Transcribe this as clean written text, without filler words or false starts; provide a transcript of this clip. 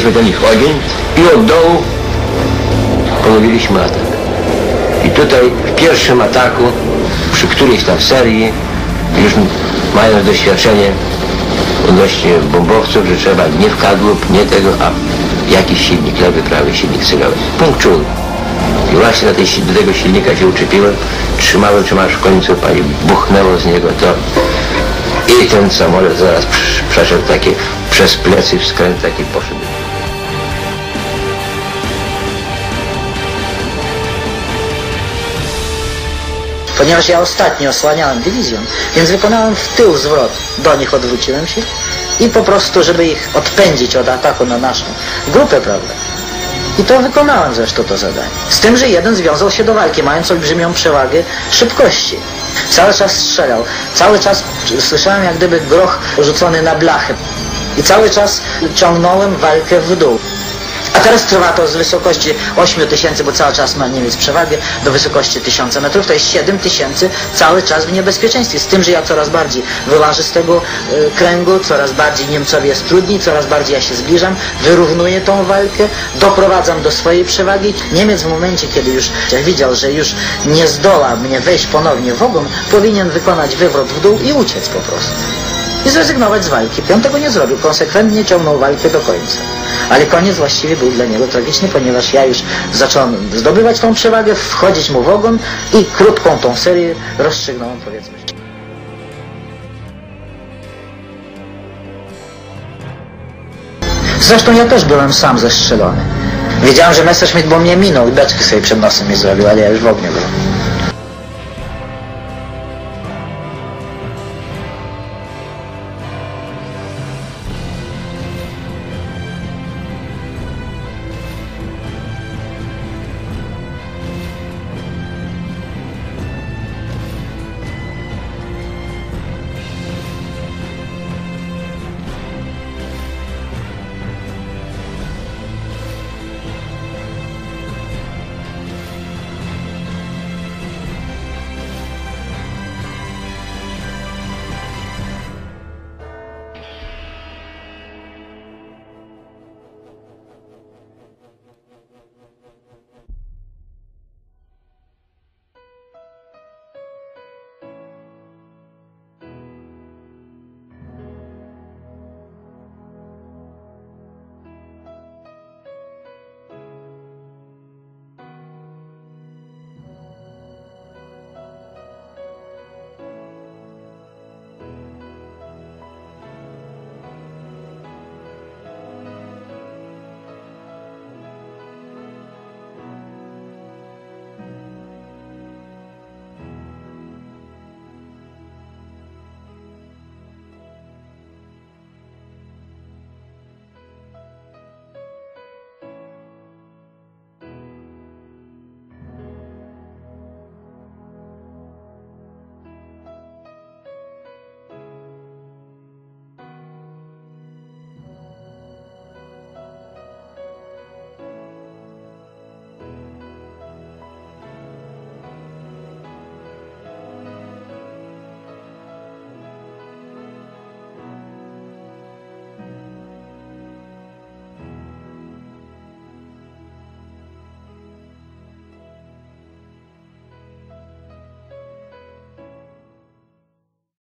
Rozpaliliśmy do nich ogień i od dołu ponowiliśmy atak. I tutaj w pierwszym ataku, przy którejś tam serii, już mając doświadczenie odnośnie bombowców, że trzeba nie w kadłub, nie tego, a jakiś silnik lewy, prawy, silnik cylowy. Punkt czuły. I właśnie do tego silnika się uczepiłem, trzymałem, aż w końcu pani buchnęło z niego to i ten samolot zaraz przeszedł takie przez plecy, w skręt taki poszedł. Ponieważ ja ostatnio osłaniałem dywizją, więc wykonałem w tył zwrot. Do nich odwróciłem się i po prostu, żeby ich odpędzić od ataku na naszą grupę, prawda? I to wykonałem zresztą to zadanie. Z tym, że jeden związał się do walki, mając olbrzymią przewagę szybkości. Cały czas strzelał. Cały czas słyszałem jak gdyby groch rzucony na blachę. I cały czas ciągnąłem walkę w dół. A teraz trwa to z wysokości 8000, bo cały czas ma Niemiec przewagę, do wysokości 1000 metrów, to jest 7000 cały czas w niebezpieczeństwie. Z tym, że ja coraz bardziej wyłażę z tego kręgu, coraz bardziej Niemcowi jest trudniej, coraz bardziej ja się zbliżam, wyrównuję tą walkę, doprowadzam do swojej przewagi. Niemiec w momencie, kiedy już widział, że już nie zdoła mnie wejść ponownie w ogon, powinien wykonać wywrot w dół i uciec po prostu. I zrezygnować z walki. On tego nie zrobił, konsekwentnie ciągnął walkę do końca. Ale koniec właściwie był dla niego tragiczny, ponieważ ja już zacząłem zdobywać tą przewagę, wchodzić mu w ogon i krótką tą serię rozstrzygnąłem, powiedzmy. Zresztą ja też byłem sam zestrzelony. Wiedziałem, że Messerschmitt bo mnie minął i beczkę sobie przed nosem mi zrobił, ale ja już w ogniu byłem.